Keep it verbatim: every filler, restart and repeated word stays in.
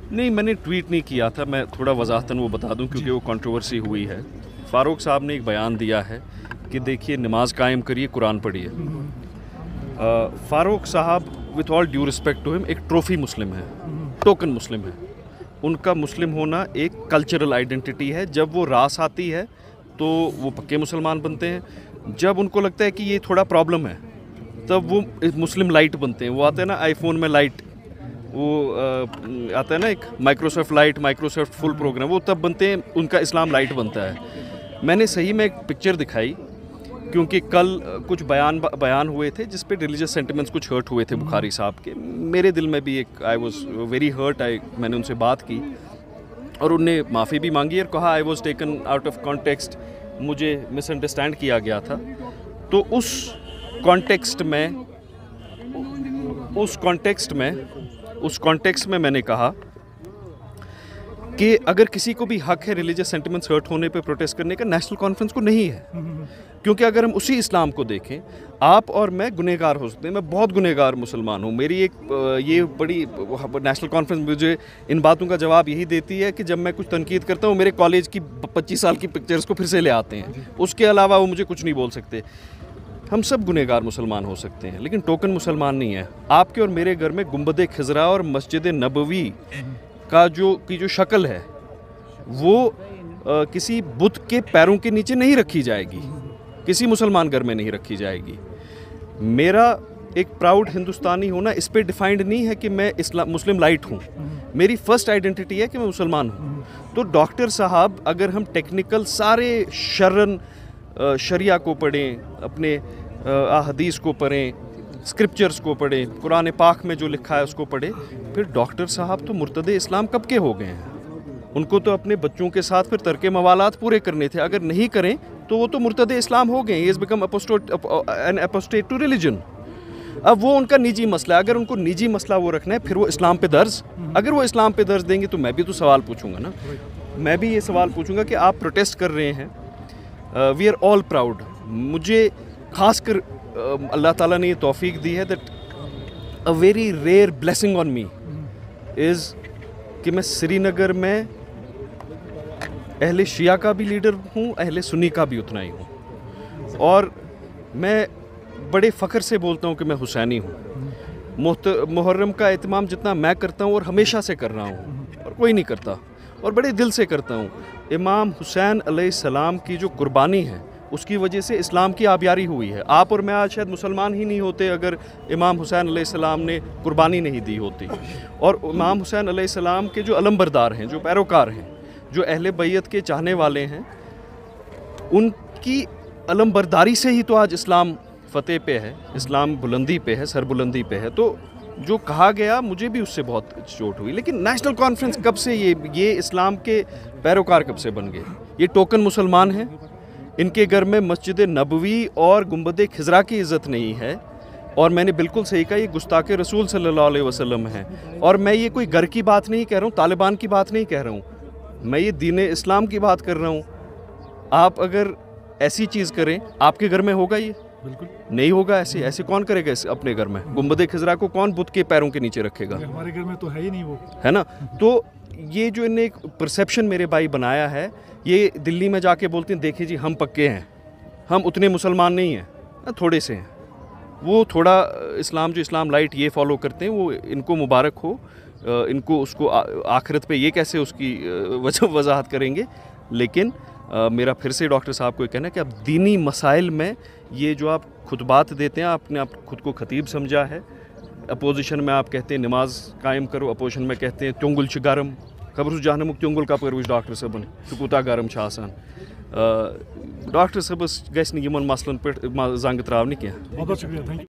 नहीं, मैंने ट्वीट नहीं किया था, मैं थोड़ा वजाहतन वो बता दूं क्योंकि वो कंट्रोवर्सी हुई है। फ़ारूक साहब ने एक बयान दिया है कि देखिए नमाज कायम करिए, कुरान पढ़िए। Farooq sahab with all due respect to him एक ट्रॉफी मुस्लिम है, टोकन मुस्लिम है। उनका मुस्लिम होना एक कल्चरल आइडेंटिटी है। जब वो रास आती है तो वो पक्के मुसलमान बनते हैं। जब उनको लगता है कि ये थोड़ा प्रॉब्लम है तब वो मुस्लिम लाइट बनते हैं। वो आते हैं ना आईफोन में लाइट, वो आ, आता है ना एक Microsoft light, Microsoft full program, वो तब बनते हैं, उनका इस्लाम लाइट बनता है। मैंने सही में एक पिक्चर दिखाई क्योंकि कल कुछ बयान बयान हुए थे जिस पे रिलीजियस सेंटिमेंट्स कुछ हर्ट हुए थे बुखारी साहब के। मेरे दिल में भी एक I was very hurt. I मैंने उनसे बात की और उनने माफ़ी भी मांगी और कहा I was taken out of context, मुझे मिसअंडरस्टैंड किया गया था। तो उस कॉन्टेक्स्ट में उस कॉन्टेक्स्ट में उस कॉन्टेक्स्ट में मैंने कहा कि अगर किसी को भी हक है रिलीजियस सेंटिमेंट्स हर्ट होने पे प्रोटेस्ट करने का, नेशनल कॉन्फ्रेंस को नहीं है। क्योंकि अगर हम उसी इस्लाम को देखें, आप और मैं गुनहगार हो सकते हैं। मैं बहुत गुनहगार मुसलमान हूँ। मेरी एक ये बड़ी नेशनल कॉन्फ्रेंस मुझे इन बातों का जवाब यही देती है कि जब मैं कुछ तनकीद करता हूँ, मेरे कॉलेज की पच्चीस साल की पिक्चर्स को फिर से ले आते हैं। उसके अलावा वो मुझे कुछ नहीं बोल सकते। हम सब गुनहगार मुसलमान हो सकते हैं लेकिन टोकन मुसलमान नहीं है। आपके और मेरे घर में गुंबद खिजरा और मस्जिद नबवी का जो की जो शक्ल है वो आ, किसी बुत के पैरों के नीचे नहीं रखी जाएगी, किसी मुसलमान घर में नहीं रखी जाएगी। मेरा एक प्राउड हिंदुस्तानी होना इस पे डिफाइंड नहीं है कि मैं इस्लाम मुस्लिम लाइट हूँ। मेरी फर्स्ट आइडेंटिटी है कि मैं मुसलमान हूँ। तो डॉक्टर साहब अगर हम टेक्निकल सारे शरन शरिया को पढ़ें, अपने अहदीस को पढ़ें, स्क्रिप्चर्स को पढ़ें, कुरान पाक में जो लिखा है उसको पढ़ें, फिर डॉक्टर साहब तो मुर्तदे इस्लाम कब के हो गए हैं। उनको तो अपने बच्चों के साथ फिर तर्के मवालात पूरे करने थे। अगर नहीं करें तो वो तो मुर्तदे इस्लाम हो गए। He has become an apostate to religion. अब वो उनका निजी मसला है। अगर उनको निजी मसला वो रखना है फिर वो इस्लाम पे दर्ज, अगर वो इस्लाम पे दर्ज देंगे तो मैं भी तो सवाल पूछूंगा ना। मैं भी ये सवाल पूछूंगा कि आप प्रोटेस्ट कर रहे हैं, वी आर ऑल प्राउड। मुझे खास कर uh, अल्लाह ताला ने ये तौफीक दी है that a very rare blessing on me is कि मैं श्रीनगर में अहले शिया का भी लीडर हूँ, अहले सुन्नी का भी उतना ही हूँ। और मैं बड़े फ़ख्र से बोलता हूँ कि मैं हुसैनी हूँ। मुहर्रम का एहतमाम जितना मैं करता हूँ और हमेशा से कर रहा हूँ और कोई नहीं करता, और बड़े दिल से करता हूँ। इमाम हुसैन अलैहिस्सलाम की जो कुर्बानी है उसकी वजह से इस्लाम की आबियारी हुई है। आप और मैं आज शायद मुसलमान ही नहीं होते अगर इमाम हुसैन अलैहिस्सलाम ने कुर्बानी नहीं दी होती। और इमाम हुसैन अलैहिस्सलाम के जो अलमबरदार हैं, जो पैरोकार हैं, जो अहले बैत के चाहने वाले हैं, उनकी अलमबरदारी से ही तो आज इस्लाम फ़तेह पे है, इस्लाम बुलंदी पे है, सरबुलंदी पे है। तो जो कहा गया मुझे भी उससे बहुत चोट हुई। लेकिन नेशनल कॉन्फ्रेंस कब से ये ये इस्लाम के पैरोकार कब से बन गए? ये टोकन मुसलमान हैं, इनके घर में मस्जिद नबवी और गुंबद खिजरा की इज़्ज़त नहीं है। और मैंने बिल्कुल सही कहा, ये गुस्ताखे रसूल सल्लल्लाहु अलैहि वसल्लम है। और मैं ये कोई घर की बात नहीं कह रहा हूँ, तालिबान की बात नहीं कह रहा हूँ, मैं ये दीन इस्लाम की बात कर रहा हूँ। आप अगर ऐसी चीज़ करें, आपके घर में होगा ये? बिल्कुल नहीं होगा। ऐसे ऐसे कौन करेगा अपने घर में? गुंबद खिजरा को कौन बुत के पैरों के नीचे रखेगा? हमारे घर में तो है ही नहीं वो, है ना। तो ये जो इन्हें एक परसेप्शन मेरे भाई बनाया है, ये दिल्ली में जाके बोलते हैं देखिए जी हम पक्के हैं, हम उतने मुसलमान नहीं हैं, थोड़े से हैं। वो थोड़ा इस्लाम जो इस्लाम लाइट ये फॉलो करते हैं, वो इनको मुबारक हो। इनको उसको आखिरत पे ये कैसे उसकी वजह वजाहत करेंगे। लेकिन आ, मेरा फिर से डॉक्टर साहब को कहना है कि आप दीनी मसाइल में ये जो आप खुतबात देते हैं, आपने आप खुद को खतीब समझा है। अपोजिशन में आप कहते हैं नमाज कायम करो, अपोजिशन में कहते हैं त्योंगुल शिगारम खबर जहानमुक त्योंगुल का परवश डॉक्टर साहबन कोता गरम आसान। डॉक्टर साहबस गस यमन मसलन पे जंग त्रावनी क्या। बहुत बहुत शुक्रिया, थैंक यू।